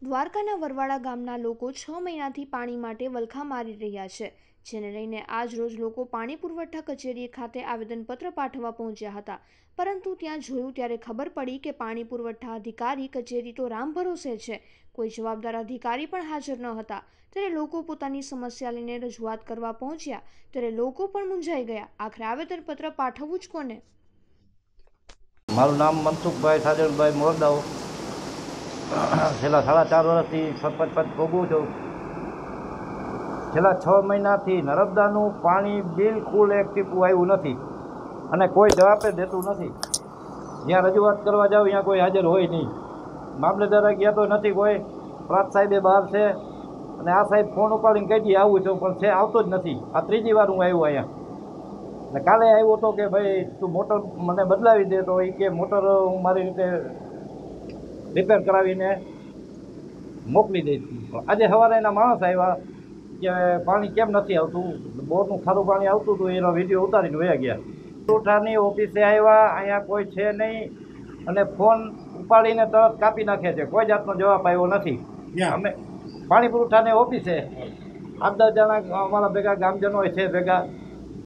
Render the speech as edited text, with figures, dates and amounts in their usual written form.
દ્વારકાના વરવાડા ગામના લોકો 6 મહિનાથી પાણી માટે વલખા મારી રહ્યા છે, જેને લઈને આજ રોજ લોકો પાણી પુરવઠા કચેરી ખાતે આવેદનપત્ર પાઠવવા પહોંચ્યા હતા. પરંતુ ત્યાં જોયું ત્યારે ખબર પડી કે પાણી પુરવઠા અધિકારી કચેરી તો રામ ભરોસે છે, કોઈ જવાબદાર અધિકારી પણ હાજર ન હતા. ત્યારે લોકો પોતાની સમસ્યા લઈને રજૂઆત કરવા પહોંચ્યા ત્યારે લોકો પણ મૂંઝાઈ ગયા. આખરે આવેદનપત્ર પાઠવવું જ કોને? મારું નામ મનસુખભાઈ સાજણભાઈ મોરદાઓ. છેલ્લા 4.5 વર્ષથી સરપંચ પદ ભોગવું છું. છેલ્લા 6 મહિનાથી નર્મદાનું પાણી બિલકુલ એક ટીપું આવ્યું નથી અને કોઈ જવાબ દેતું નથી. જ્યાં રજૂઆત કરવા જાવ ત્યાં કોઈ હાજર હોય નહીં. મામલતદાર ગયા તો નથી કોઈ. પ્રાંત સાહેબે બહાર છે અને આ સાહેબ ફોન ઉપાડીને કહી દઈએ આવું છું, પણ છે આવતો જ નથી. આ 3જી વાર હું આવ્યો અહીંયા. ને કાલે આવ્યો હતો કે ભાઈ તું મોટર મને બદલાવી દે, તો એ કે મોટર હું મારી રીતે રિપેર કરાવીને મોકલી દઈશ. આજે સવારે એના માણસ આવ્યા કે પાણી કેમ નથી આવતું, બોરનું ખારું પાણી આવતું હતું, એનો વિડીયો ઉતારીને વયા ગયા. પુરવઠાની ઓફિસે આવ્યા, અહીંયા કોઈ છે નહીં અને ફોન ઉપાડીને તરત કાપી નાખે છે. કોઈ જાતનો જવાબ આવ્યો નથી. અમે પાણી પુરવઠાની ઓફિસે 8-10 જણા અમારા ભેગા ગામજનો છે ભેગા